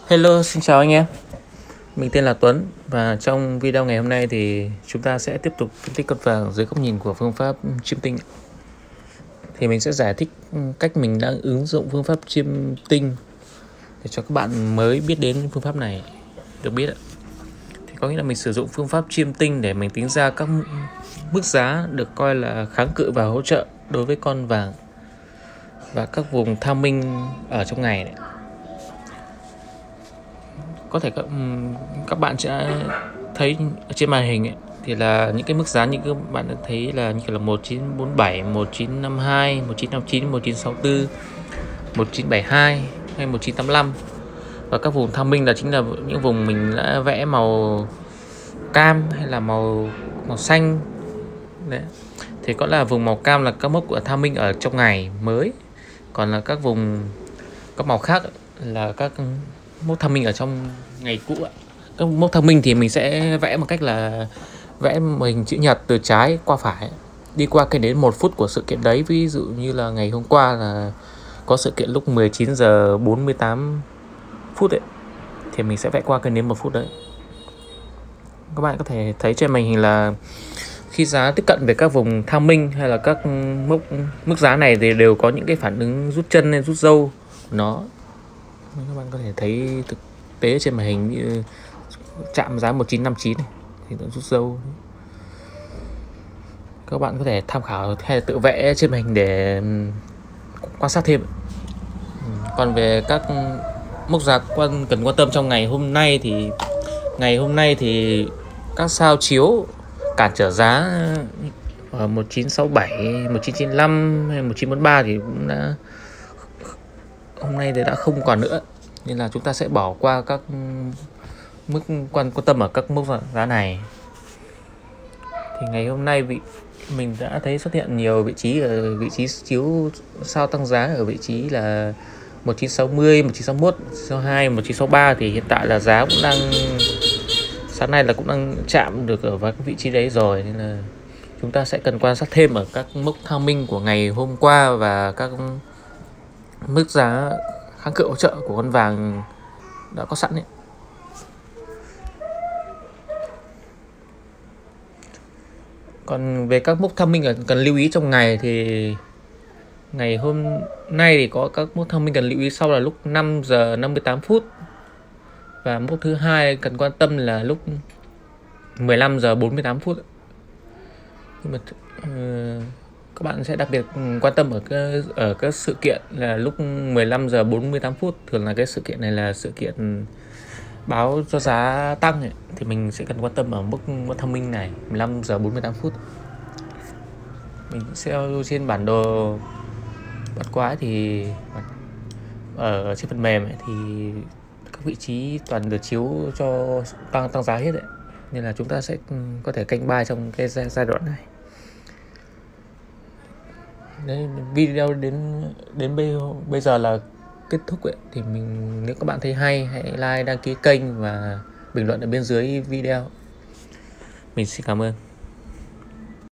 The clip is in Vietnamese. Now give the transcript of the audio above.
Hello, xin chào anh em. Mình tên là Tuấn và trong video ngày hôm nay thì chúng ta sẽ tiếp tục phân tích con vàng dưới góc nhìn của phương pháp chiêm tinh. Thì mình sẽ giải thích cách mình đang ứng dụng phương pháp chiêm tinh để cho các bạn mới biết đến phương pháp này được biết ạ. Thì có nghĩa là mình sử dụng phương pháp chiêm tinh để mình tính ra các mức giá được coi là kháng cự và hỗ trợ đối với con vàng và các vùng timing ở trong ngày này. Có thể các bạn sẽ thấy ở trên màn hình ấy, thì là những cái mức giá như các bạn đã thấy là như là 1947, 1952, 1959, 1964, 1972 hay 1985. Và các vùng tham minh là chính là những vùng mình đã vẽ màu cam hay là màu xanh. Đấy. Thì có là vùng màu cam là các mốc của tham minh ở trong ngày mới. Còn là các vùng các màu khác là các mốc tham minh ở trong ngày cũ ạ. Các mốc tham minh thì mình sẽ vẽ một cách là vẽ hình chữ nhật từ trái qua phải, đi qua cái đến 1 phút của sự kiện đấy. Ví dụ như là ngày hôm qua là có sự kiện lúc 19 giờ 48 phút ấy, thì mình sẽ vẽ qua cái đến 1 phút đấy. Các bạn có thể thấy trên màn hình là khi giá tiếp cận về các vùng tham minh hay là các mức giá này thì đều có những cái phản ứng rút chân hay rút dâu của nó. Các bạn có thể thấy thực tế trên màn hình như chạm giá 1959 này thì nó rút dâu. Các bạn có thể tham khảo hay là tự vẽ trên màn hình để quan sát thêm. Còn về các mốc giá cần quan tâm trong ngày hôm nay thì các sao chiếu cản trở giá ở 1967, 1995 hay 1943 thì cũng đã hôm nay thì đã không còn nữa, nên là chúng ta sẽ bỏ qua các mức quan tâm ở các mức giá này. Thì ngày hôm nay mình đã thấy xuất hiện nhiều vị trí ở vị trí chiếu sao tăng giá ở vị trí là 1960, 1961, 1962, 1963 thì hiện tại là giá cũng đang sáng nay là cũng đang chạm được ở các vị trí đấy rồi, nên là chúng ta sẽ cần quan sát thêm ở các mốc timing của ngày hôm qua và các mức giá kháng cự hỗ trợ của con vàng đã có sẵn ấy. Còn về các mốc timing cần lưu ý trong ngày thì ngày hôm nay thì có các mốc timing cần lưu ý sau là lúc 5 giờ 58 phút và mốc thứ hai cần quan tâm là lúc 15 giờ 48 phút. Nhưng mà các bạn sẽ đặc biệt quan tâm ở các sự kiện là lúc 15 giờ 48 phút. Thường là cái sự kiện này là sự kiện báo cho giá tăng ấy, thì mình sẽ cần quan tâm ở mức timing này 15 giờ 48 phút. Mình sẽ trên bản đồ bắt quái thì ở trên phần mềm ấy, thì các vị trí toàn được chiếu cho tăng giá hết đấy, nên là chúng ta sẽ có thể canh buy trong cái giai đoạn này. Đấy, video đến bây giờ là kết thúc ấy. Thì nếu các bạn thấy hay hãy like, đăng ký kênh và bình luận ở bên dưới video. Mình xin cảm ơn.